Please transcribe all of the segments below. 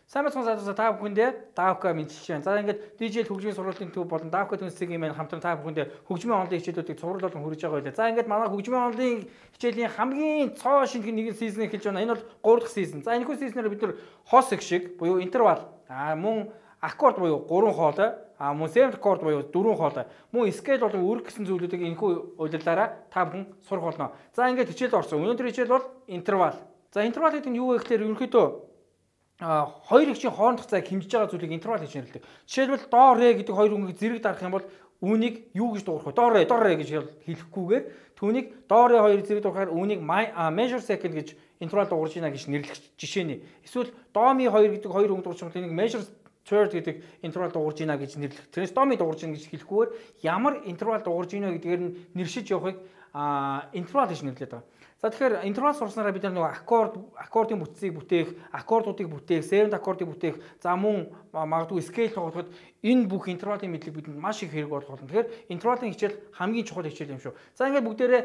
Сайн бацхан залуусаа та бүхэндээ Давка мэдчилж байна. За ингээд DJ-л хөгжмийн сургуулийн төв болон Давка түнсгийн маань хамтран та бүхэндээ хөгжмийн онлын хичээлүүдийг цуврал болон хүргэж байгаа байлаа. За ингээд манай хөгжмийн онлын хичээлийн хамгийн цоо шинэ нэгэн сизон эхэлж байна. Энэ бол 3 дахь сизон. За энэхүү сизоноор бид нар хос шиг буюу интервал мөн аккорд буюу 3 хоолой мөн семд аккорд буюу 4 хоолой мөн скейл болон үүрэг гэсэн зүйлүүдийг энэхүү удирдлаараа та бүхэн сурах болно. За ингээд хичээлд орсон. Өнөөдөр хичээл бол интервал. За интервал гэдэг нь юу вэ гэхээр ерөнхийдөө хоёр игчийн хоорондох зайг хэмжиж байгаа зүйлийг интервал гэж нэрлэдэг. Жишээлбэл до ре гэдэг хоёр үнгийг зэрэг дарах юм бол үүнийг юу гэж дуурах вэ? До ре гэж хэлэхгүйгээр түүнийг до ре хоёр зэрэг дуурахаар үүнийг measure second гэж интервал дуурж байна гэж нэрлэх жишээний. Эсвэл до ми хоёр гэдэг хоёр үнг дуурч байгаа тэнийг measure third гэдэг интервал дуурж байна гэж нэрлэх. Тэрнээс до ми дуурж байна гэж хэлэхгүйгээр ямар интервал дуурж байна гэдгээр нь нэршиж явахыг интервал гэж нэрлэдэг байгаа. За тэгэхээр интервал сурснараа бид нэг аккордын бүтцийг бүтээх, аккордуудыг бүтээх, севент аккордыг бүтээх, за мөн магадгүй скейл тоглоход энэ бүх интервалын мэдлэг бидэнд маш их хэрэг болох болно. Тэгэхээр интервалын хичээл хамгийн чухал хичээл юм шүү. За ингээд бүгдээрээ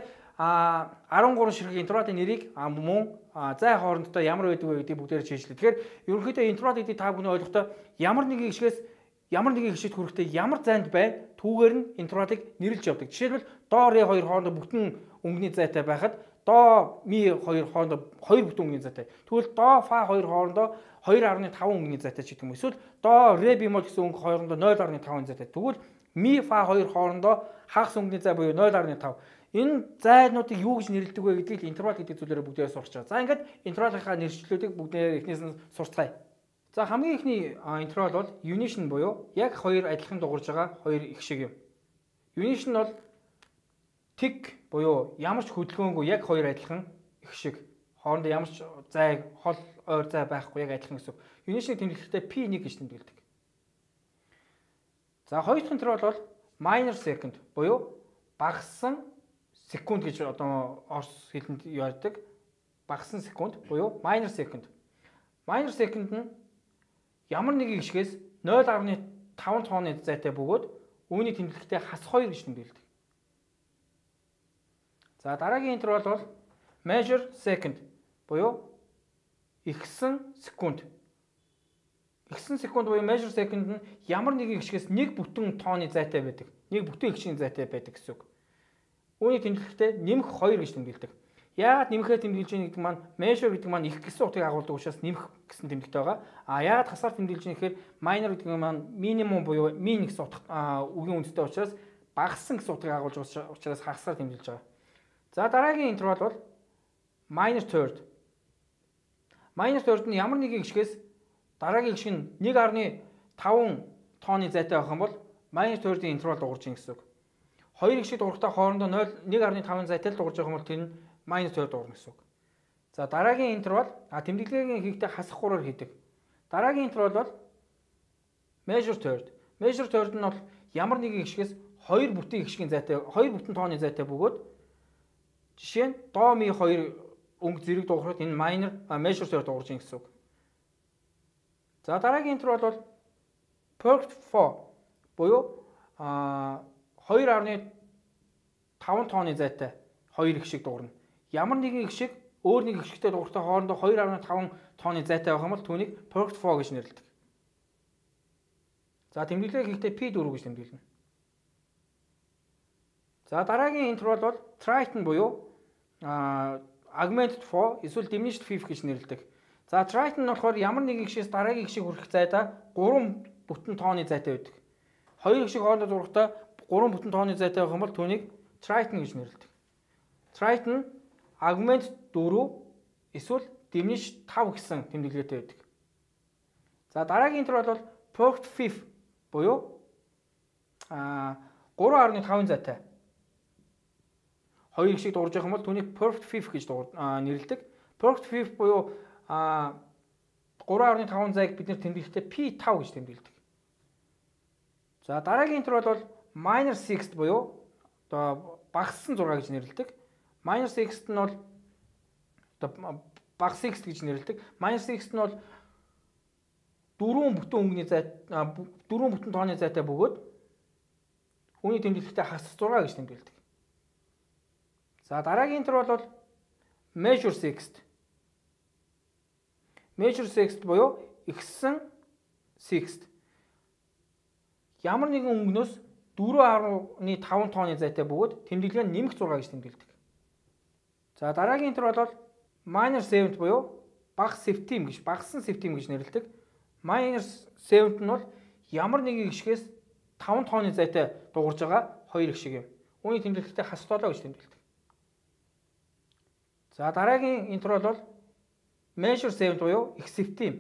13 ширхэг интервалын нэрийг мөн зай хоорондоо ямар байдаг вэ гэдгийг бүгдээрээ чийжлээ. Тэгэхээр ерөнхийдөө интервал гэдгийг та бүхэн ойлгохдоо ямар нэгэн гişгэд хүрэхдээ ямар зайд бай түүгээр нь интервалыг нэрлэж явдаг. Жишээлбэл до ре хоёр хоорондоо бүтэн өнгөний зайтай байхад до ми хоёр хоорондоо хоёр бүтэн өнгөний зайтай. Тэгвэл до фа хоёр хоорондоо 2.5 өнгөний зайтай ч гэдэг юм. Эсвэл до ре бемол гэсэн өнгө хоорондоо 0.5 зайтай. Тэгвэл ми фа хоёр хоорондоо хагас өнгөний зай буюу 0.5. Энэ зайнуудыг юу гэж нэрлэдэг вэ гэдгийг интервал гэдэг зүйлээрээ бүгдээ сурч байгаа. За ингээд интервалынхаа нэршлүүдийг бүгдээ эхнээс нь сурцгаая. За хамгийн ихний интервал бол unison буюу яг хоёр адилхан дуурж байгаа хоёр их шиг юм. Unison бол тэг буюу ямар ч хөдөлгөөнгүй яг хоёр адилхан их шиг хоорондоо ямар ч зай хол ойр зай байхгүй яг адилхан гэсэн. Unison-ыг тэмдэглэхдээ P1 гэж тэмдэглэдэг. За хоёр дахь интервал бол minor second буюу багассан секунд гэж одоо орс хэлэнд ярьдаг. Багассан секунд буюу minor second. Minor second нь ямар нэгэн гişгээс 0.5 тооны зайтай бөгөөд үүний тэмдэглэхдээ хас 2 гэж тэмдэглэдэг. За дараагийн интервал бол measure second буюу ихсэн секунд. Ихсэн секунд буюу measure second нь ямар нэгэн гişгээс нэг бүтэн тооны зайтай байдаг. Нэг бүтэн гişгийн зайтай байдаг гэсэн үг. Үүний тэмдэглэхдээ нэмэх 2 гэж тэмдэглэдэг. Яагаад нэмэхээ тэмдэглэж байгаа гэдэг маань measure гэдэг маань их гэсэн утгыг агуулдаг учраас нэмэх гэсэн тэмдэгтэй байгаа. Яагаад хасаар тэмдэглэж байгаа гэхээр minor гэдэг нь маань minimum буюу min гэсэн үгийн үндстэй учраас багассан гэсэн утгыг агуулж байгаа учраас хасаар тэмдэглэж байгаа. За дараагийн интервал бол minor third. Minor third нь ямар нэгэн гişгээс дараагийн гişг нь 1.5 тооны зайтай байх юм бол minor third-ийн интервал дуурж ийн гэсэн үг. Хоёр гişг дуурахтаа хоорондоо 1.5 зайтай л дуурж байгаа юм бол тэр нь minor third дуурна гэсэн үг. За дараагийн интервал тэмдэглэгийн хийхдээ хасах 3-аар хийдэг. Дараагийн интервал бол measure third. Measure third нь бол ямар нэгэн гişгээс 2 бүтэн гişгийн зайтай 2 бүтэн тооны зайтай бөгөөд жишээ нь до ми 2 өнгө зэрэг дуурахад энэ minor measure third дуурж ийн гэсэн үг. За дараагийн интервал бол perfect 4 буюу 2.5 тооны зайтай 2 гişг дуурна. Ямар нэгэн гişг өөр нэг гişгтэй дуурахтай хоорондоо 2.5 тооны зайтай байх юм бол түүнийг perfect 4 гэж нэрлэдэг. За тэмдэглээ хийхдээ P4 гэж тэмдэглэнэ. За дараагийн интервал бол tritone буюу augmented 4 эсвэл diminished 5 гэж нэрлэдэг. За tritone нь болохоор ямар нэгэн гişгээс дараагийн гişг хүрэх зайдаа 3 бүтэн тооны зайтай байдаг. Хоёр гişг хоорондоо дуурахтаа 3 бүтэн тооны зайтай байх юм бол түүнийг tritone гэж нэрлэдэг. Tritone augment 4 эсвэл diminished 5 гэсэн тэмдэглэлтэй байдаг. За дараагийн интервал бол perfect 5 буюу 3.5 зайтай. Хоёр гişг дуурж байгаа юм бол түүнийг perfect 5 гэж нэрлэдэг. Perfect 5 буюу 3.5 зайг бид нэр тэмдэглэхдээ P5 гэж тэмдэглэдэг. За дараагийн интервал бол minor sixth буюу одоо багассан 6 гэж нэрлэдэг. Minor sixth нь бол одоо бага sixth гэж нэрлэдэг. Minor sixth нь бол 4 бүтэн өнгөний зай 4 бүтэн тооны зайтай бөгөөд үүний тэмдэглэлтэй хас 6 гэж тэмдэглэдэг. За дараагийн интервал бол measure sixth. Measure sixth буюу ихсэн sixth. Ямар нэгэн өнгнөөс 4.5 тонны зайтай бөгөөд тэмдэглэл нь нэмэх 6 гэж тэмдэглэдэг. За дараагийн интервал бол minor seventh буюу бага septim гэж, багассан septim гэж нэрлэдэг. Minor seventh нь бол ямар нэгэн гიშгээс 5 тонны зайтай дуурж байгаа 2 гიშг юм. Үүний тэмдэглэлтэй хас толоо гэж тэмдэглэдэг. За дараагийн интервал бол measure seventh буюу их septim.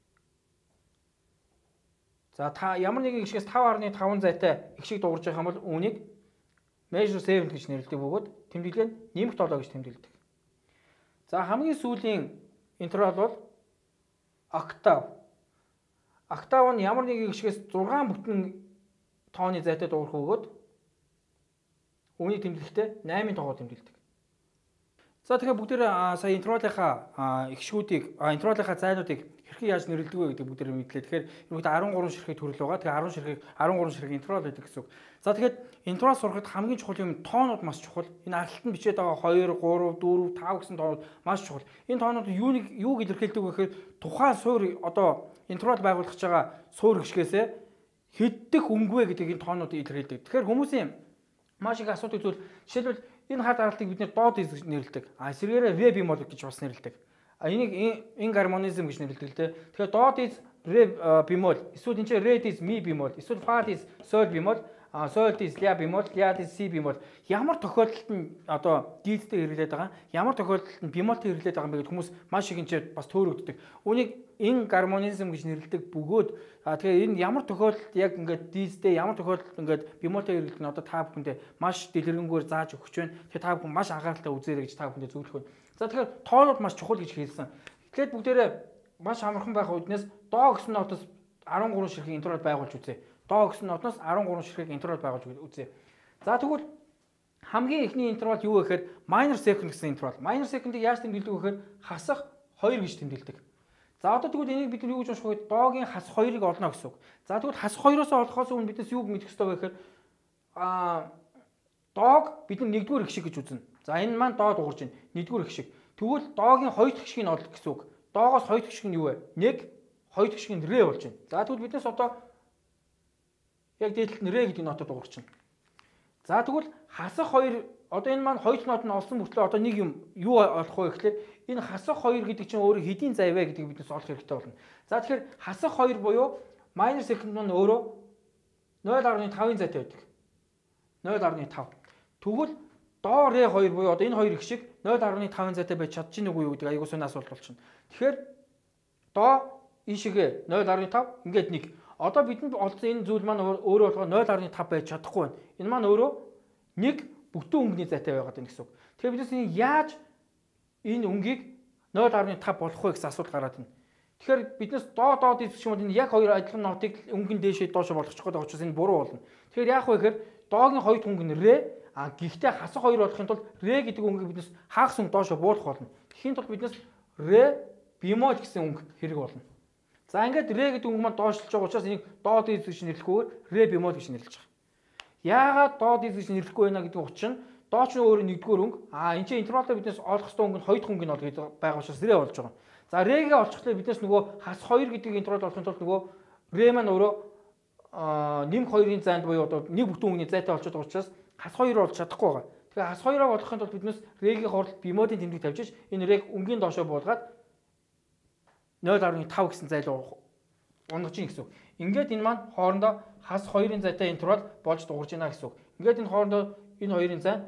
За ямар нэгэн гიშгээс 5.5 зайтай гიშг дуурж байгаа юм бол үүнийг measure seventh гэж нэрлэдэг бөгөөд тэмдэглэл нь нэмэх 7 гэж тэмдэглэдэг. За хамгийн сүүлийн интервал бол octave. Octave нь ямар нэгэн гიშгээс 6 тонны зайтай дуурах бөгөөд үүний тэмдэглэлтэй 8 тоогоор тэмдэглэдэг. За тэгэхээр бүгдээр сая интервалынхаа гიშгүүдийг интервалынхаа зайнуудыг хэрхэн яаж нэрлэдэг вэ гэдэг бүгдээр мэдлээ. Тэгэхээр ерөнхийдөө 13 ширхэг төрөл байгаа. Тэгэхээр 13 ширхэг интервал байдаг гэсэн үг. За тэгэхээр интервал сурахад хамгийн чухал юм тоонууд маш чухал. Энэ аралтанд бичээд байгаа 2, 3, 4, 5 гэсэн тоонууд маш чухал. Энэ тоонууд юуг илэрхийлдэг вэ гэхээр тухайн суур одоо интервал байгуулах гэж байгаа суур гიშгээс хэддэх өнгөвэ гэдэг энэ тоонуудыг илэрхийлдэг. Тэгэхээр хүмүүсийн маш их асуудал зүйл жишээлбэл энэ хард аралтыг бид нэр доод гэж нэрлэдэг. Эсвэргээрээ ре бемол гэж бас нэрлэдэг. Энийг ингармонизм гэж нэрлэдэг л дээ. Тэгэхээр доод из ре бемол, эсвэл энэ чинь ре из ми бемол, эсвэл фа из соль бемол, соль из ля бемол, ля из си бемол. Ямар тохиолдолд нь одоо дийдтэй хэрэглээд байгаа, ямар тохиолдолд нь бемолтой хэрэглээд байгаа юм бэ гэдэг хүмүүс маш их энэ бас төөрөгддөг. Үүнийг ингармонизм гэж нэрлэдэг бөгөөд тэгэхээр энэ ямар тохиолдолд яг ингээд дийдтэй ямар тохиолдолд ингээд бемолтой хэрэглэх нь одоо та бүхэндээ маш дэлгэрэнгээр зааж өгч байна. Тэгэхээр та бүхэн маш анхааралтай үзээрэй гэж та бүхэндээ зөвлөх байна. За тэгэхээр тоонууд маш чухал гэж хэлсэн. Тэгэхээр бүгдээрээ маш амархан байх үднээс доо гэсэн нотоос 13 ширхэг интервал байгуулж үзье. Доо гэсэн нотоос 13 ширхэг интервал байгуулж үзье. За тэгвэл хамгийн эхний интервал юу вэ гэхээр minor second гэсэн интервал. Minor second-ийг яаж тэмдэглэдэг вэ гэхээр хасах 2 гэж тэмдэглэдэг. За одоо тэгвэл энийг бид юу гэж унших вэ? Доогийн хас 2-ыг олно гэсэн үг. За тэгвэл хас 2-оос олохоос өмнө биднес юуг мэдэх ёстой вэ гэхээр доог бид нэгдүгээр гიშг гэж үзнэ. За энэ маань доод уурж байна. Нэгдүгээр гიშг. Тэгвэл доогийн 2 дахь гიშгийг олох гэсэн үг. Доогоос 2 дахь гიშг нь юу вэ? 1, 2 дахь гიშг нь ре болж байна. За тэгвэл биднес одоо яг дээдлэлт нь ре гэдэг нотод уурч байна. За тэгвэл хасах 2 одоо энэ маань 2 нот нь олсон мөртлөө одоо нэг юм юу олох вэ гэхээр энэ хасах 2 гэдэг чинь өөрөө хэдийн зай вэ гэдгийг биднес олох хэрэгтэй болно. За тэгэхээр хасах 2 буюу minor second нь өөрөө 0.5-ын зайтай байдаг. 0.5. Тэгвэл доо ре 2 буюу одоо энэ хоёр их шиг 0.5-ын зайтай байж чадж гин үгүй юу гэдэг аягүй сонир асуулт болчихно. Тэгэхээр доо ийшээгээ 0.5 ингээд 1. Одоо бидэнд олсон энэ зүйл маань өөрөө болохоор 0.5 байж чадахгүй байна. Энэ маань өөрөө 1 бүтэн өнгөний зайтай байгаад байна гэсэн үг. Тэгэхээр бидээс энэ яаж энэ өнгийг 0.5 болох вэ гэсэн асуулт гараад байна. Тэгэхээр биднээс доод идэх юм бол энэ яг хоёр адилхан нотыг өнгөн дээшээ доошо болгочих гээд байгаа учраас энэ буруу болно. Тэгэхээр яах вэ гэхээр доогийн хоёр өнгө нь ре гэхдээ хасах хоёр болохын тулд ре гэдэг өнгөийг биднээс хагас өнгө доошо буулгах болно. Тэхийн тулд биднээс ре бемол гэсэн өнгө хэрэг болно. За ингээд ре гэдэг өнгө маань доошлж байгаа учраас энийг доод идэх гэж нэрлэхгүйгээр ре бемол гэж нэрлэж байгаа. Яагаад доод идэх гэж нэрлэхгүй байна гэдэг учир нь дооч нь өөрөө нэгдүгээр өнгө энэ чинь интервалаа биднээс олох ёстой өнгө нь хоёр дахь өнгө нь олж байгаа учраас ре болж байгаа. За регээ олчихлаа биднээс нөгөө хас 2 гэдэг интервал олохын тулд нөгөө ре маань өөрөө нэмэх 2-ын зайд буюу одоо нэг бүтэн өнгөний зайтай олчиход байгаа учраас хас 2 болж чадахгүй байгаа. Тэгэхээр хас 2-аа болохын тулд биднээс регийн хооронд бемолын тэмдэг тавьчих энэ рег өнгийн доошоо буулгаад 0.5 гэсэн зайлуу унгаж ийн гэсэн үг. Ингээд энэ маань хоорондоо хас 2-ын зайтай интервал болж дуурж байна гэсэн үг. Ингээд энэ хоорондоо энэ хоёрын зай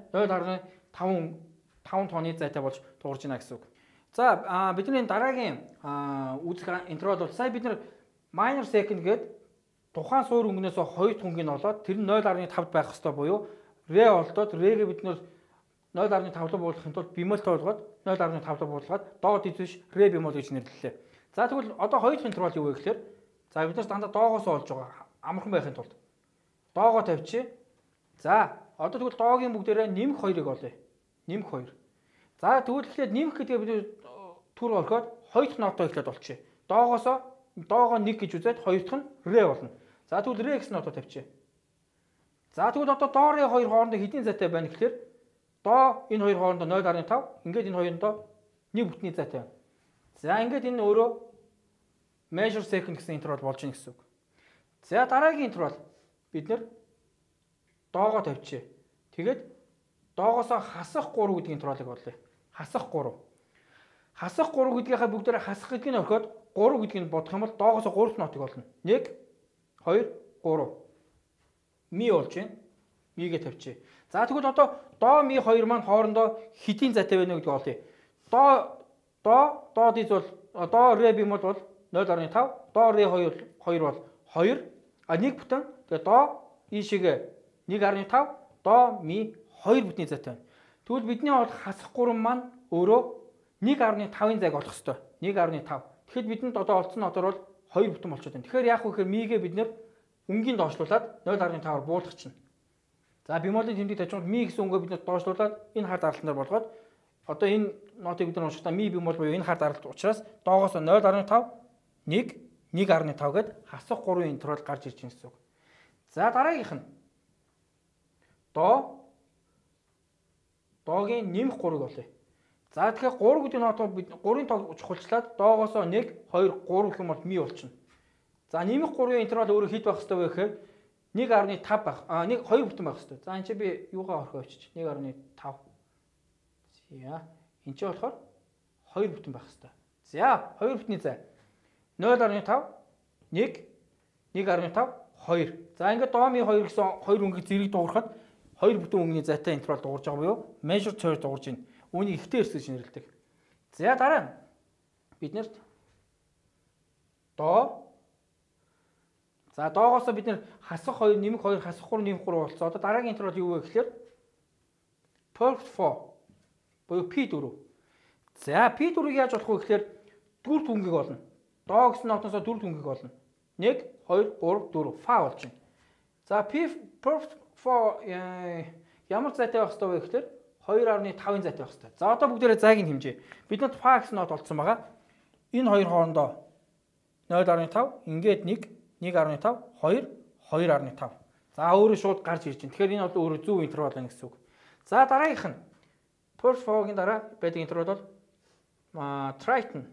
0.5 тонны зайтай болж дуурж байна гэсэн үг. За бидний дараагийн үзэх интервал бол сая бид нар minor second гээд тухайн суур өнгнөөс 2 дахь өнгөний олоод тэр нь 0.5-д байх хэвээр буюу ре олдоод регээ бид нар 0.5-д буулгахын тулд бемолтой болгоод 0.5-д буулгаад доод идвэш ре бемол гэж нэрлэлээ. За тэгвэл одоо хоёр дахь интервал юу вэ гэхээр за бид нар дандаа доогоос олж байгаа амархан байхын тулд доогоо тавьчих. За одоо тэгвэл доогийн бүгдээрээ нэмэх 2-ыг олъё. Нэмэх 2. За тэгвэл эхлээд нэмэх гэдгээ бид түр орхиод хоёр дахь нотоо эхлээд олчих. Доогоо 1 гэж үзээд хоёр дахь нь ре болно. За тэгвэл ре гэсэн нотоо тавьчих. За тэгвэл одоо доорын хоёр хоорондоо хэдийн зайтай байна гэхээр доо энэ хоёр хоорондоо 0.5 ингээд энэ хоёроо нэг бүтний зайтай байна. За ингээд энэ өөрөө measure second гэсэн интервал болж ийн гэсэн үг. За дараагийн интервал бид нэр доогоо тавьчихъя. Тэгээд доогоосоо хасах 3 гэдэг интервалыг болъё. Хасах 3. Хасах 3 гэдгийнхаа бүгдээр хасах гэдгийг орхиод 3 гэдгийг бодох юм бол доогоосоо 3 нотыг олно. 1 2 3 ми болж байна. Мигээ тавьчихъя. За тэгвэл одоо до ми 2 маань хоорондоо хэдийн зайтай байна вэ гэдгийг олъё. До дийз бол до ре бимол бол 0.5, до ре 2 бол 2. А нэг бүтэн. Тэгээ до ийшээгээ 1.5, до ми 2 бүтний зайтай байна. Тэгвэл бидний бол хасах 3 маань өөрөө 1.5-ын зайг олох ёстой. 1.5. Тэгэхэд бидэнд одоо олцсон нотор бол 2 бүтэн болчиход байна. Тэгэхээр яах вэ гэхээр мигээ бид нэр өнгийн доошлуулад 0.5-аар буулгачихна. За бемолын тэмдэг тавьчихсан ми гэсэн өнгөө бид нэр доошлуулад энэ хар даралтнаар болгоод одоо энэ нотыг бид нар уншихдаа ми бемол буюу энэ хар даралт учраас доогоос 0.5 1 1.5 гэд хасах 3 интервал гарч ирж байна гэсэн үг. За дараагийнх нь доогийн нэмэх 3-ыг олъё. За тэгэхээр 3 гэдэг нотыг бид 3-ын тог чухалчлаад доогоос 1 2 3 гэх юм бол ми болчихно. За нэмэх 3-ын интервал өөрөө хэд байх ёстой вэ гэхээр 1.5 байх. 2 бүтэн байх ёстой. За энэ чи би юугаа орхио авчиж 1.5. За энэ чи болохоор 2 бүтэн байх ёстой. За 2 бүтний зай 0.5 1 1.5 2. За ингээд дооми 2 гэсэн 2 өнгөийг зэрэг дуурахад 2 бүтэн өнгөний зайтай интервал дуурж байгаа буюу measure third дуурж байна. Үүнийг ихтэй эрс гэж нэрлэдэг. За дараа нь биднэрт за доогоос бид нэр хасах 2 нэмэх 2 хасах 3 нэмэх 3 болцоо. Одоо дараагийн интервал юу вэ гэхээр perfect 4 буюу P4. За P4-ыг яаж болох вэ гэхээр дөрвт өнгөийг олно. Доо гэсэн нотноосоо дөрвт өнгөийг олно. 1 2 3 4 фа болж байна. За perfect 4 ямар зайтай байх ёстой вэ гэхээр 2.5-ын зайтай байх ёстой. За одоо бүгдээрээ зайг нь хэмжээ. Биднэрт фа гэсэн нот олдсон байгаа. Энэ хоёр хоорондоо 0.5 ингээд 1 1.5 2 2.5. За өөрөө шууд гарч ирж байна. Тэгэхээр энэ бол өөрөө зөв интервал байна гэсэн үг. За дараагийнх нь first 4-гийн дараа байдаг интервал бол Triton.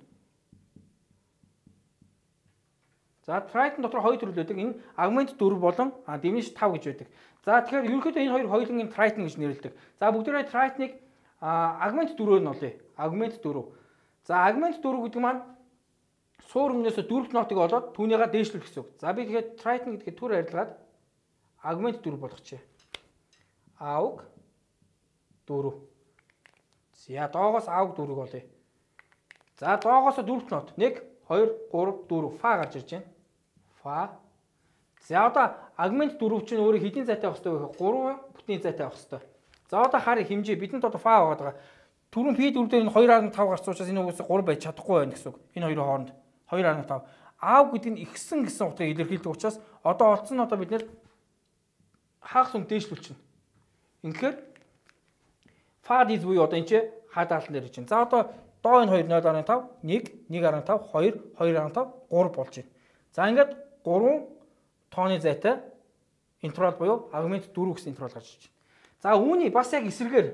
За Triton дотор хоёр төрөл байдаг. Энэ augment 4 болон diminish 5 гэж байдаг. За тэгэхээр ерөнхийдөө энэ хоёр хоёулангийн Triton гэж нэрлэдэг. За бүгдээрээ Triton-ыг augment 4-оор нь олъё. Augment 4. За augment 4 гэдэг маань суур өмнөөсөө дөрвт нотыг олоод түүнийгээ дээшлүүлэх гэсэн үг. За би тэгээд Triton гэдгийг түр арилгаад augment 4 болгочихъя. Aug 4. За доогоос aug 4-г олъё. За доогоос дөрвт нот 1 2 3 4 фа гарч ирж байна. Фа. За одоо augment 4 чинь өөрөө хэдийн зайтай байх ёстой вэ? 3 бүтний зайтай байх ёстой. За одоо харъя хэмжээ бидэнд одоо фа байгаа. Түрүүн P4 дээр энэ 2.5 гарсан учраас энэ үгээс 3 байж чадахгүй байна гэсэн үг. Энэ хоёрын хооронд 2.5. Аав гэдэг нь ихсэн гэсэн утгыг илэрхийлдэг учраас одоо олцсон нь одоо бид нэр хагас өнгө дээшлүүлчихнэ. Ингээд фа диз буюу одоо энэ ч хаа даалтан дээр ирж байна. За одоо доо энэ 2 0.5 1 1.5 2 2.5 3 болж байна. За ингээд 3 тооны зайтай интервал буюу augment 4 гэсэн интервал гарч ирж байна. За үүний бас яг эсрэгээр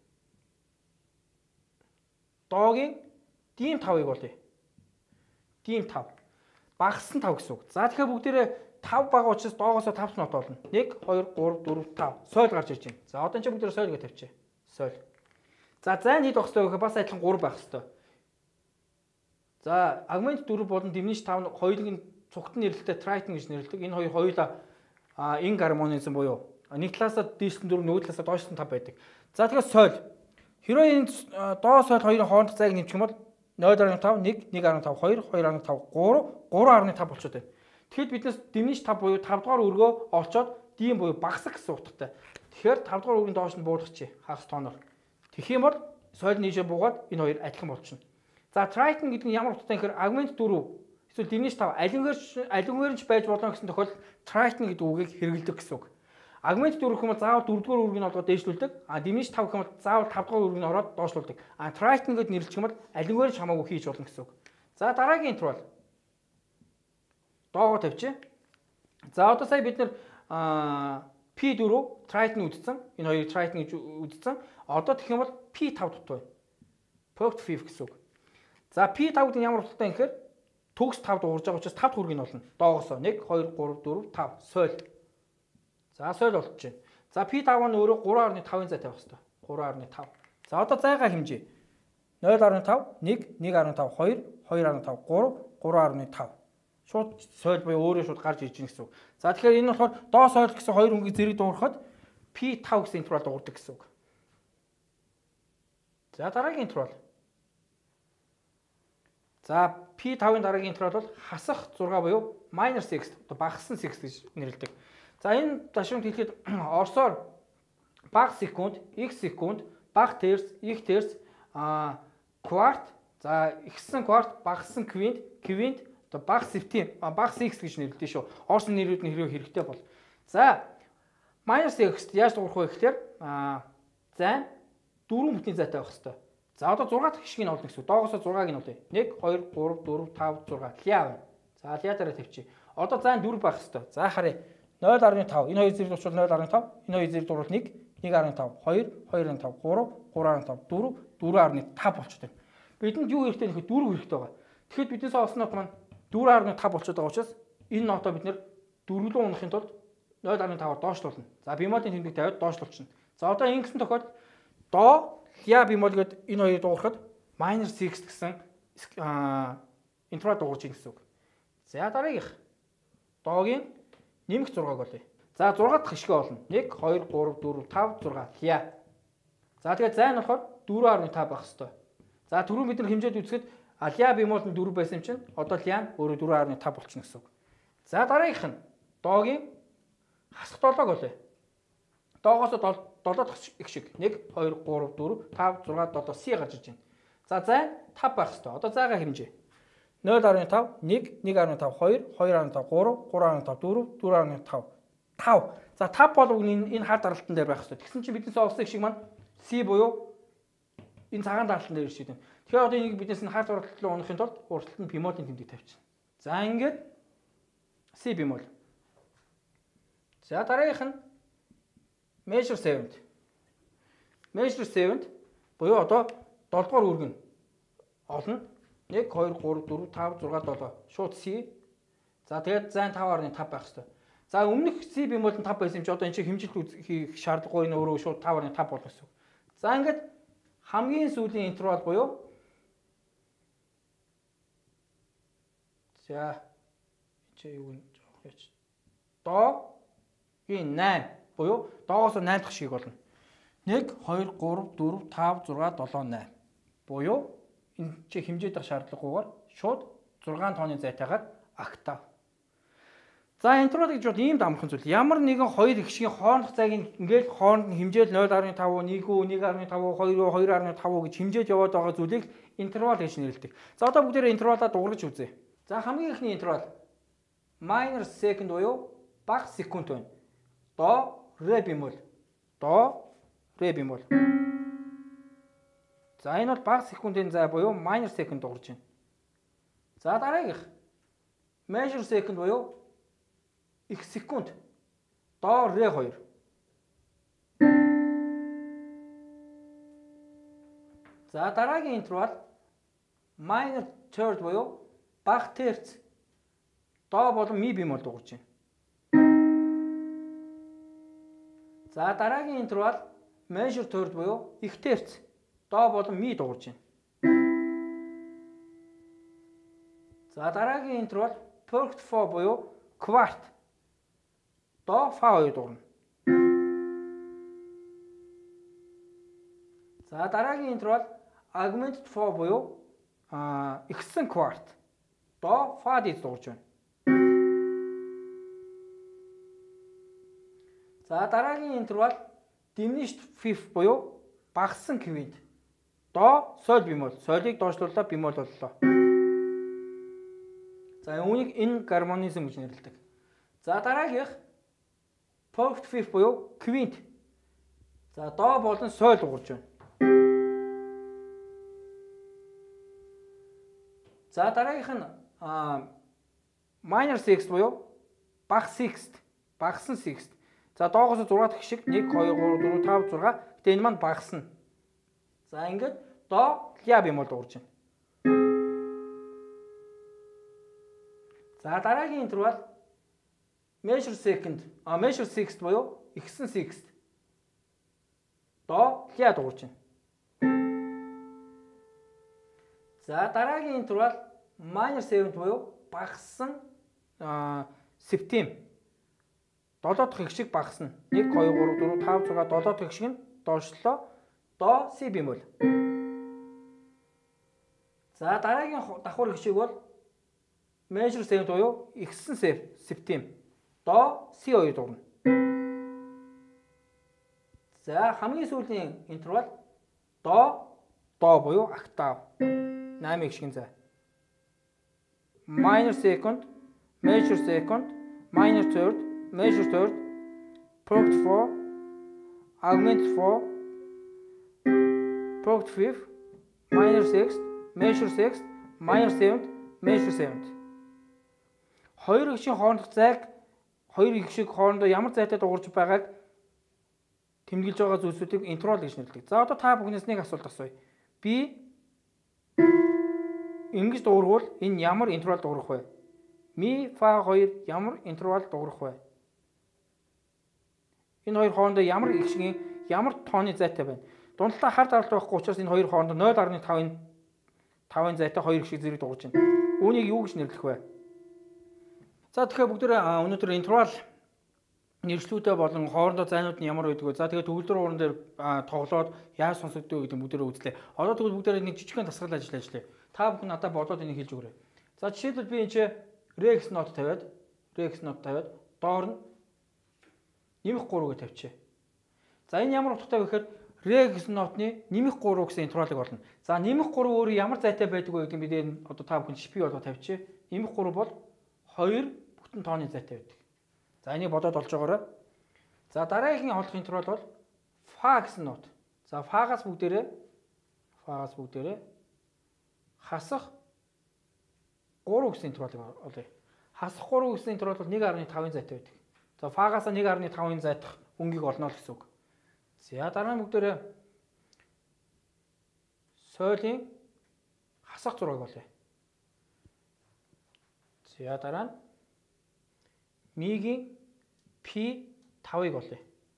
доогийн дим 5-ыг болъё. Дим 5. Багассан 5 гэсэн үг. За тэгэхээр бүгдээрээ 5 бага учраас доогоос 5 нот болно. 1 2 3 4 5. Сойл гарч ирж байна. За одоо энэ ч бүгдээрээ сойл гэж тавьчих. Сойл. За зайн хэд байх ёстой вэ гэхээр бас адилхан 3 байх ёстой. За augment 4 болон diminish 5 хоёулын цугтан нэрлэлтэй Triton гэж нэрлэдэг. Энэ хоёр хоёулаа ингармонизм буюу нэг талаасаа дээшлэн 4 нөгөө талаасаа доошлон 5 байдаг. За тэгэхээр сойл. Хэрэв энэ доо сойл хоёрын хоорондох зайг нэмчих юм бол 0.5 1 1.5 2 2.5 3 3.5 болчиход байна. Тэгэхэд биднээс diminish 5 буюу 5 дугаар өргөө олцоод дим буюу багасах гэсэн утгатай. Тэгэхээр 5 дугаар өргөний доош нь буулгачих хагас тооноор. Тэгэх юм бол сойл нийшээ буугаад энэ хоёр адилхан болчихно. За Triton гэдэг нь ямар утгатай гэхээр augment 4 эсвэл diminish 5 алингээр ч байж болно гэсэн тохиолдолд Triton гэдэг үгийг хэрэглэдэг гэсэн үг. Augment 4 гэх юм бол заавал 4 дугаар үргийг олгоод дээшлүүлдэг. Diminish 5 гэх юм бол заавал 5 дугаар үргийг ороод доошлуулдаг. Triton гэдээ нэрлэх юм бол алингээр ч хамаагүй хийж болно гэсэн үг. За дараагийн интервал. Доогоо тавьчих. За одоо сая бид нэр P4 Triton үзсэн. Энэ хоёрыг Triton гэж үзсэн. Одоо тэгэх юм бол P5 дутуу. Perfect 5 гэсэн үг. За P5 гэдэг нь ямар утгатай юм гэхээр төгс 5 дуурж байгаа учраас 5 хүргийг нь олно. Доогоосоо 1 2 3 4 5 сойл. За сойл болчихж байна. За P5 нь өөрөө 3.5-ын зай тавих хэрэгтэй. 3.5. За одоо зайгаа хэмжээ. 0.5 1 1.5 2 2.5 3 3.5. Шууд сойл буюу өөрөө шууд гарч ирж гин гэсэн үг. За тэгэхээр энэ болохоор доо сойл гэсэн хоёр үнгийг зэрэг дуурахад P5 гэсэн интервал дуурдаг гэсэн үг. За дараагийн интервал. За P5-ын дараагийн интервал бол хасах 6 буюу -x одоо багассан x гэж нэрлэдэг. За энэ дашрамт хэлэхэд орсоор бага секунд, x секунд, бага терц, их терц, кварт, за ихсэн кварт, багассан квинт, квинт, одоо бага септим, бага x гэж нэрлэдэг шүү. Орсын нэрүүд нь хэрэг хэрэгтэй бол. За -x яаж дуурах вэ гэхээр зайн 4 бүтний зайтай байх хэрэгтэй. За одоо 6 дахь хишгийг нь олно гэсэн үг. Доогоосоо 6-ыг нь олъё. 1 2 3 4 5 6 лиа байна. За лиа дараа тавьчих. Одоо зайн 4 байх хэрэгтэй. За харъя. 0.5. Энэ хоёр зэрэг дуурал 0.5. Энэ хоёр зэрэг дуурал 1 1.5 2 2.5 3 3.5 4 4.5 болчиход байна. Бидэнд юу хэрэгтэй нөхөд 4 хэрэгтэй байгаа. Тэгэхэд биднээс олсон нот маань 4.5 болчиход байгаа учраас энэ нотоо бид нэр 4 рүү унахын тулд 0.5-аар доошлуулна. За бемолийн тэмдэг тавиад доошлуулчихна. За одоо ингэсэн тохиолдолд до ля бемол гээд энэ хоёрыг дуурахад -x гэсэн интервал дуурж ийн гэсэн үг. За дараагийнх догийн нэмэх 6-г олъё. За 6 дахь хишгээ олно. 1 2 3 4 5 6 ля. За тэгээд зайн нь болохоор 4.5 байх хэвээр. За түрүүн бид нар хэмжээд үзэхэд ля бемол нь 4 байсан юм чинь одоо ля нь өөрөө 4.5 болчихно гэсэн үг. За дараагийнх нь догийн хасах 7-г олъё. Доогоосоо 7 дахь их шиг 1 2 3 4 5 6 7 C гарч иж байна. За зай 5 байх хэвээр. Одоо зайгаа хэмжээ. 0.5 1 1.5 2 2.5 3 3.5 4 4.5 5. За 5 бол энэ хар даралтан дээр байх хэвээр. Тэгсэн чинь биднээс олсон их шиг маань C буюу энэ цагаан даралтан дээр ирж байна. Тэгэхээр одоо энийг биднээс энэ хар даралтан руу унахын тулд урталт нь бемолийн тэмдэг тавьчихна. За ингээд C бемол. За дараагийнх нь measure 7. Measure 7 буюу одоо 7 дугаар үүрэг нь олно. 1 2 3 4 5 6 7 шууд C. За тэгээд зайн 5.5 байх хэвээр. За өмнөх C бемол нь 5 байсан юм чи одоо энэ чинь хэмжилт хийх шаардлагагүй энэ өөрөө шууд 5.5 болох гэсэн. За ингээд хамгийн сүүлийн интервал буюу за чи юу нэг жоох яач. Догийн 8 буюу доогоос 8 дахь шиг болно. 1 2 3 4 5 6 7 8 буюу энэ чи хэмжээд байх шаардлагагүйгээр шууд 6 тооны зайтайгаар октав. За интервал гэж бод ийм амархан зүйл. Ямар нэгэн хоёр ихшгийн хоорондох зайг ингээд хооронд нь хэмжээл 0.5, 1, 1.5, 2, 2.5 гэж хэмжээд яваад байгаа зүйлийг интервал гэж нэрлэдэг. За одоо бүгдээрээ интервалаа дуурж үзье. За хамгийн ихний интервал minor second буюу бага секунд байна. До ре бемол. До ре бемол. За энэ бол бага секундын зай буюу minor second дуурж байна. За дараагийнх major second буюу их секунд. До ре 2. За дараагийн интервал minor third буюу бага терц. До болон ми бемол дуурж байна. За дараагийн интервал major third буюу их терц. До болон ми дуурж байна. За дараагийн интервал perfect 4 буюу кварт. До фа 2 дуурна. За дараагийн интервал augmented 4 буюу ихсэн кварт. До фа дид дуурж байна. За дараагийн интервал diminished fifth буюу багассан квинт. До соль бемол. Солийг доошлууллаа бемол боллоо. За үүнийг энэ гармонизм гэж нэрлэдэг. За дараагийнх perfect fifth буюу квинт. За до болон соль дуурж байна. За дараагийнх нь minor sixth буюу бага sixth, багассан sixth. За доогоос 6 дахь шиг 1 2 3 4 5 6. Гэтэ энэ маань багасна. За ингээд до ля бемол дуурж байна. За дараагийн интервал measure second, measure sixth буюу ихсэн sixth. До ля дуурч байна. За дараагийн интервал minor seventh буюу багассан septim. 7 дахь их шиг багасна. 1 2 3 4 5 6 7 дахь их шиг нь доошлоо. До си бемоль. За дараагийн давхар их шиг бол measure seventh буюу ихсэн septim. До си 2 дуурна. За хамгийн сүүлийн интервал до буюу октав. 8 их шиг зай. Minor second, major second, minor third, major third, product 4, augment 4, product 5, minor sixth, major sixth, minor seventh, major seventh. Хоёр гişийн хоорондох зайг хоёр гişиг хоорондоо ямар зайтай дуурж байгааг тэмдэглэж байгаа зүйлсүүдийг интервал гэж нэрлэдэг. За одоо та бүхнээс нэг асуулт асууя. Би ингэж дуургавал энэ ямар интервал дуурах вэ? Ми фа 2 ямар интервал дуурах вэ? Энэ хоёр хоорондоо ямар их шиг ямар тооны зайтай байна? Дундалтаа хар даралт байхгүй учраас энэ хоёр хоорондоо 0.5-ын зайтай хоёр их шиг зэрэг дуурж байна. Үүнийг юу гэж нэрлэх вэ? За тэгэхээр бүгдээ өнөөдөр интервал нэршлүүдээ болон хоорондоо зайнууд нь ямар байдаг вэ? За тэгээд төгөлдөр ууран дээр тоглоод яаж сонсогддог гэдэг бүгдээ үзлээ. Одоо тэгвэл бүгдээ нэг жижигхэн дасгал ажиллая. Та бүхэн надад бодоод энийг хэлж өгөөрэй. За жишээлбэл би энэ ч rex note тавиад доор нь нэмэх 3 гэж тавьчих. За энэ ямар утгатай вэ гэхээр rex note-ны нэмэх 3 гэсэн интервалыг олно. За нэмэх 3 өөрөө ямар зайтай байдаг вэ гэдэг нь бид одоо та бүхэн шипи болгоод тавьчих. Нэмэх 3 бол 2 бүтэн тооны зайтай байдаг. За энийг бодоод олж байгаарай. За дараагийн олох интервал бол fa гэсэн нот. За фагаас бүгдээрээ хасах 3 гэсэн интервалыг олъё. Хасах 3 гэсэн интервал бол 1.5-ын зайтай байдаг. За фагаас 1.5-ын зайтах өнгийг олно л гэсэн үг. За дараа нь бүгдээрээ сойлын хасах 6-ыг олъё. За дараа нь мигийн P5-ыг олъё.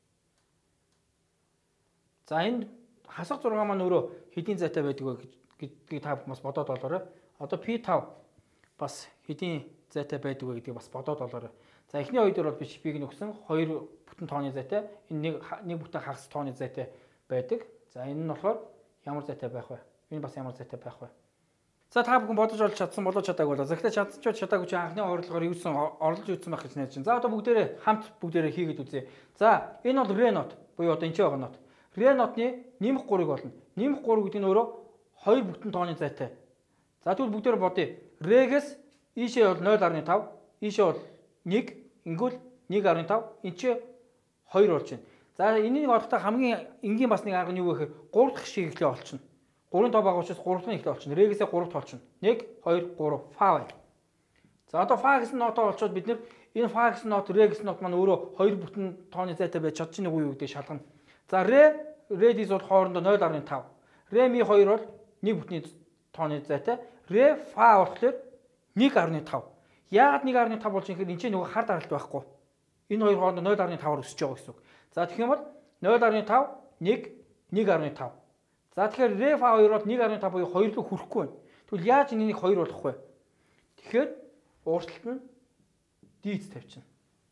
За энэ хасах 6 маань өөрөө хэдийн зайтай байдаг вэ гэдгийг та бүхэн бас бодоод олоорой. Одоо P5 бас хэдийн зайтай байдаг вэ гэдгийг бас бодоод олоорой. За эхний хоёр дээр бол би шипийг нөхсөн 2 бүтэн тооны зайтай, энэ нэг бүтэн хагас тооны зайтай байдаг. За энэ нь болохоор ямар зайтай байх вэ? Энэ бас ямар зайтай байх вэ? За та бүхэн бодож олж чадсан болоо чадаагүй болоо. Захиа чадчих чадаагүй чи анхны орлогоор орлож үзсэн байх гэж найдаж байна. За одоо бүгдээрээ хамт хийгээд үзье. За энэ бол re note буюу одоо энэ ч байгаа note. Re note-ны нэмэх 3-ыг болно. Нэмэх 3 гэдэг нь өөрөө 2 бүтэн тооны зайтай. За тэгвэл бүгдээрээ бодъё. Re-гээс ийшээ бол 0.5, ийшээ бол 1, ингүүл 1.5, энэ чи 2 болж байна. За энийг олохдоо хамгийн энгийн бас нэг арга нь юу вэ гэхээр 3 дахь шиг ихлэ олчихно. 3-ын тоо бага учраас 3 дахь ихлэ олчихно. Re-гээсээ 3 толчихно. 1 2 3 fa байна. За одоо fa гэсэн нотоо олцоод бид нэр энэ fa гэсэн нот, re гэсэн нот маань өөрөө 2 бүтэн тооны зайтай байж чадчих нэг үе гэдэг шалгана. За re дис бол хоорондоо 0.5. Re mi 2 бол 1 бүтний тооны зайтай. Re fa болохоор 1.5. Яагаад 1.5 болж юм гэхээр энэ чинь нөгөө хар даралт байхгүй. Энэ хоёр хоорондоо 0.5-аар өсөж байгаа гэсэн үг. За тэгэх юм бол 0.5 1 1.5. За тэгэхээр re fa 2 бол 1.5 буюу 2 руу хүрэхгүй байна. Тэгвэл яаж энийг 2 болгох вэ? Тэгэхээр уурталт нь дийц тавьчихна.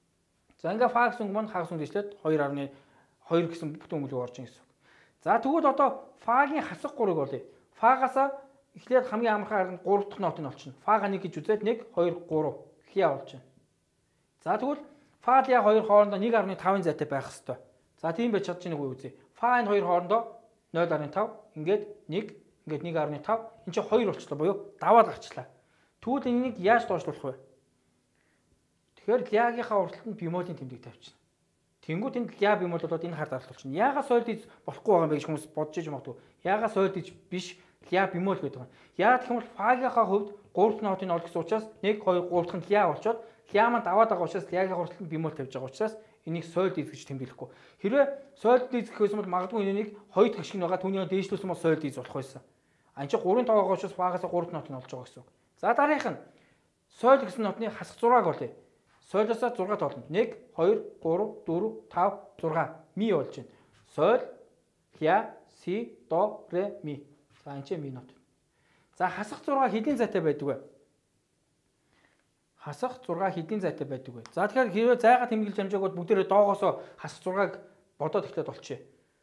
За ингээ fa гэсэн үг маань хагас үнд дэвшлээд 2.2 гэсэн бүтэн өнгөлөг орж ийн гэсэн үг. За тэгвэл одоо fa-гийн хасах 3-ыг олъё. Fa-гасаа эхлээд хамгийн амархан арга нь 3 дахь нотыг олчихно. Fa-га 1 гэж үзээд 1 2 3 хя болж байна. За тэгвэл fa ля 2 хоорондоо 1.5-ын зайтай байх хэвээр. За тийм байж чадчих нэг үе үзье. Fa энэ хоёр хоорондоо 0.5 ингээд 1 ингээд 1.5 энэ чинь 2 болчлоо буюу даваад гарчлаа. Тэгвэл энийг яаж доошлуулах вэ? Тэгэхээр ля-гийнхаа урталтанд бемолийн тэмдэг тавьчихна. Тэнгүүд энд ля бемол болоод энэ хар даралт болчихно. Яагаад сойл диж болохгүй байгаа юм бэ гэж хүмүүс бодож иж магадгүй. Яагаад сойл диж биш ля бемол гэдэг юм. Яагаад гэх юм бол фагийнхаа хувьд 3 дахь нотыг олох гэсэн учраас 1 2 3 дахь нь ля болчоод ля маань даваад байгаа учраас ля-гийн урталтанд бемол тавьж байгаа учраас энийг сойл диж гэж тэмдэглэхгүй. Хэрвээ сойл диж гэхээс бол магадгүй энийг 2 дахь шиг байгаа түүнийг дээшлүүлсэн бол сойл диж болох байсан. Ан чи 3-ын тоо байгаа учраас фагаас 3 дахь нотыг олж байгаа гэсэн үг. За дараагийнх нь Соёл гэсэн нотны хасах зураг олъё. Соёлоосоо 6 тоолно. 1 2 3 4 5 6 ми болж байна. Соёл, ля, си, до, ре, ми. За энэ чинь ми нот. За хасах 6 хэдийн зайтай байдаг вэ? Хасах 6 хэдийн зайтай байдаг вэ? За тэгэхээр хэрвээ зайгаа тэмдэглэж амжаагүй бол бүгдээрээ доогоосоо хасах 6-ыг бодоод эхлээд болчихъя.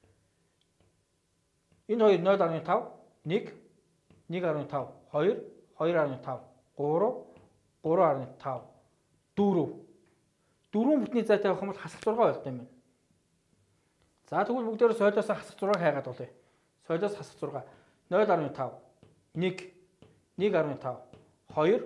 Энэ хоёр 0.5, 1, 1.5, 2, 2.5, 3, 3.5, 4. 4 бүтний зайтай авах юм бол хасах 6 болд юм байна. За тэгвэл бүгдээрээ соёлоос хасах 6-ыг хайгаад болъё. Соёлоос хасах 6. 0.5, 1, 1.5, 2,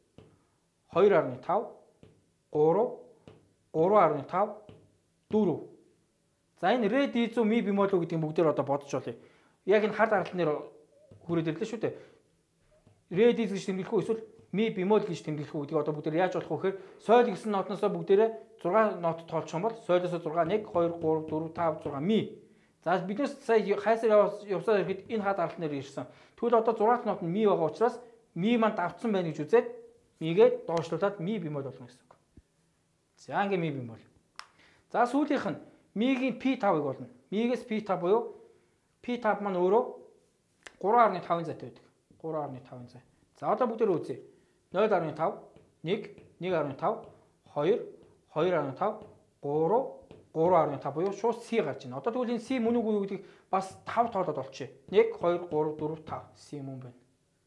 2.5, 3, 3.5, 4. За энэ ре дизу ми бимоло гэдэг бүгдээр одоо бодож олъё. Яг энэ хард аргалнаар хүрээд ирлээ шүү дээ. Ре диз гэж тэмдэглэх үү эсвэл ми бимол гэж тэмдэглэх үү гэдгийг одоо бүгдээр яаж болох вэ гэхээр соёл гэсэн нотноосоо бүгдээрээ 6 нот тоолчих юм бол соёлоосоо 6 1 2 3 4 5 6 ми. За биднээс сая хайсаар явсаар ирэхэд энэ хард аргалнаар ирсэн. Тэгвэл одоо 6 нот нь ми байгаа учраас ми манд давтсан байна гэж үзээд мигээ доошлуулад ми бимол болгоно гэсэн үг. За ингээ ми бимол. За сүүлийнх нь мигийн P5-ыг болно. Мигээс P5 буюу P5 маань өөрөө 3.5 зайтай байдаг. 3.5 зай. За одоо бүгдээр үзье. 0.5, 1, 1.5, 2, 2.5, 3, 3.5 буюу шууд C гарч байна. Одоо тэгвэл энэ C мөн үгүй юу гэдгийг бас 5 тоолоод олчихъя. 1, 2, 3, 4, 5 C мөн байна.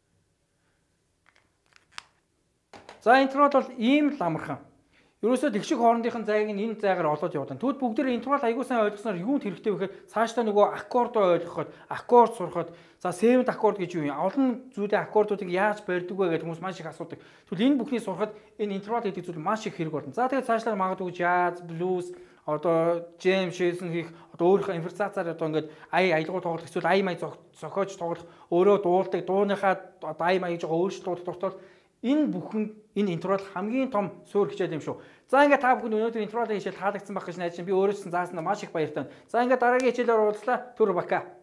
За интервал бол ийм л амархан. Ерөөсөө тэгшиг хоорондынхын зайг нь энэ зайгаар олоод явуулна. Тэгвэл бүгдээ интервал аягүй сайн ойлгосноор юунд хэрэгтэй вэ гэхээр цаашдаа нөгөө аккордоо ойлгоход, аккорд сурахад, за seventh аккорд гэж юу юм? Олон зүйлийн аккордуудыг яаж барьдаг вэ гэдэг хүмүүс маш их асуудаг. Тэгвэл энэ бүхний сурахад энэ интервал гэдэг зүйл маш их хэрэг болно. За тэгээд цаашлаа магадгүй jazz, blues, одоо jam шээсэн хийх, одоо өөрийнхөө импровизацаар одоо ингээд аялгуу тоглох эсвэл ая маяг зохиож тоглох, өөрөө дуулдаг, дууныхаа одоо ая маяг жоо өөрчлөлт дуртал энэ бүхэн энэ интервал хамгийн том суур хичээл юм шүү. За ингээд та бүхэн өнөөдөр интервалын хичээл таалагдсан байх гэж найдаж байна. Би өөрөө ч заасан маш их баяртай байна. За ингээд дараагийн хичээлээр уулзлаа. Түр бака.